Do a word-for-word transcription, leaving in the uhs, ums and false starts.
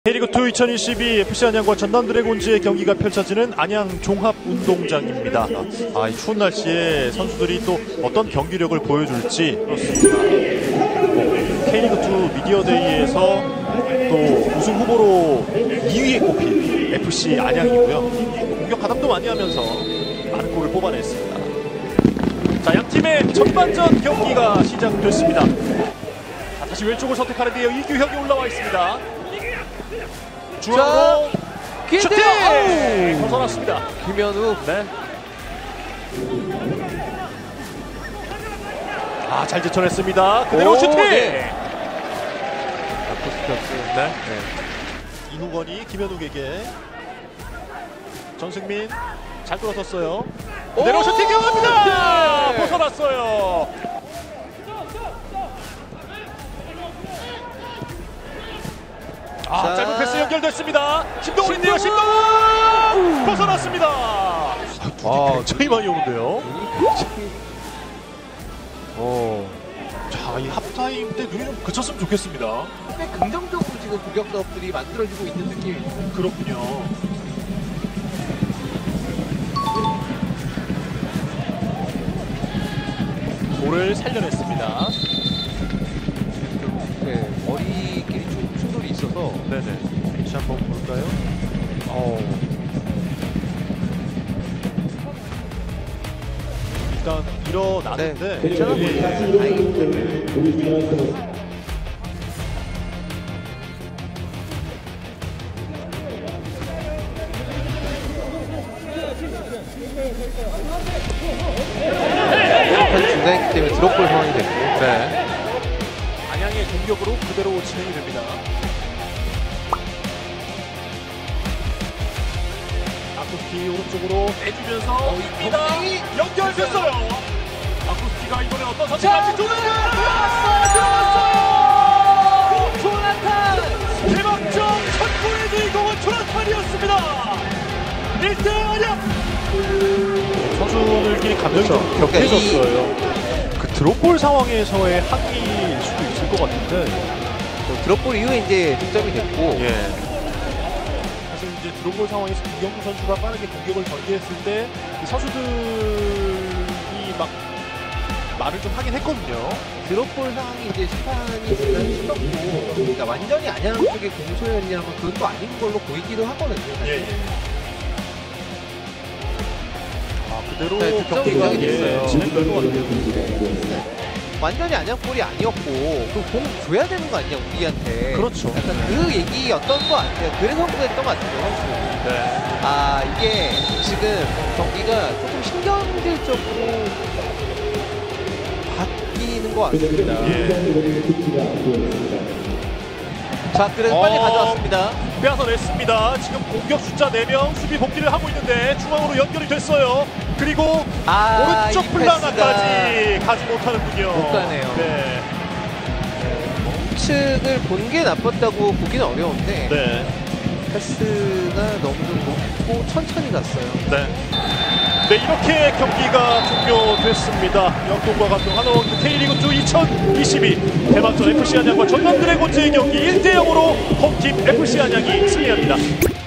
K리그투 이천이십이 에프씨 안양과 전남 드래곤즈의 경기가 펼쳐지는 안양 종합운동장입니다. 아, 이 추운 날씨에 선수들이 또 어떤 경기력을 보여줄지 그렇습니다. K리그투 미디어데이에서 또 우승 후보로 이 위에 꼽힌 에프씨 안양이고요. 공격 가담도 많이 하면서 많은 골을 뽑아냈습니다. 자, 양 팀의 전반전 경기가 시작됐습니다. 자, 다시 왼쪽을 선택하는데요. 이규혁이 올라와 있습니다. 중앙으로 슈팅! 벗어났습니다. 김현우. 네. 아, 잘 제쳐냈습니다. 그대로 오, 슈팅! 네. 네. 네. 이후건이 김현욱에게 전승민 잘 돌아섰어요. 그대로 슈팅 경합니다. 네. 벗어났어요. 아, 자. 짧은 패스 연결됐습니다. 심동훈인데요. 심동훈 벗어났습니다. 아, 굉장히 많이 오는데요. 오. 자, 이 합타임 때 눈이 좀 그쳤으면 좋겠습니다. 꽤 긍정적으로 지금 공격 사업들이 만들어지고 있는 느낌입니다. 그렇군요. 볼을 살려냈습니다. 네, 머리끼리 좀 충돌이 있어서. 네네. 다시 한번 볼까요? 어. 일단 일어났는데. 네, 괜찮아 보이네요. 다행히. 중단했기 때문에 드롭볼 상황이 됐고. 네. 안양의 공격으로 그대로 진행이 됩니다. 아쿠스티 오른쪽으로 빼주면서 입니다. 연결됐어요. 아쿠스티가 이번에 어떤 선택을 할지 들어갔어요. 들어갔어요. 조나탄. 대박점 첫 골의 주인공은 조나탄이었습니다. 일 대 안양. 선수들끼리 감정이 그렇죠. 좀 격해졌어요. 그 드롭볼 상황에서의 항의일 수도 있을 것 같은데. 드롭볼 이후에 이제 득점이 됐고. 예. 사실 이제 드롭볼 상황에서 이경규 선수가 빠르게 공격을 전개했을 때 이 선수들이 막 말을 좀 하긴 했거든요. 드롭볼 상황이 이제 심판이 중간에 씹었고, 그러니까 완전히 안양 쪽의 공소였냐면 그건 또 아닌 걸로 보이기도 하거든요. 사실. 예, 예. 아, 그대로 네, 득점 경기가 인정이 됐어요. 예, 진행될 것 같아요. 완전히 안양골이 아니었고 그 공 줘야 되는 거 아니냐 우리한테. 그렇죠. 약간 그 얘기였던 거 같아요. 그래서 그랬던 것 같아요. 선수. 네. 아 이게 지금 경기가 조금 신경질적으로 바뀌는 것 같습니다. 예. 자 그래서 어, 빨리 가져왔습니다. 빼앗아냈습니다. 지금 공격 숫자 네 명 수비 복귀를 하고 있는데 중앙으로 연결이 됐어요. 그리고 아, 오른쪽 이 플라나까지 가지 못하는군요. 못 가네요. 네. 측을 본 게 나빴다고 보기는 어려운데 네. 패스가 너무 좀 높고 천천히 갔어요. 네. 네, 이렇게 경기가 종료됐습니다. 영동과 감독 하나원큐 K리그투 이천이십이 대박전 에프씨 안양과 전남 드래곤즈의 경기 일 대 영으로 홈팀 에프씨 안양이 승리합니다.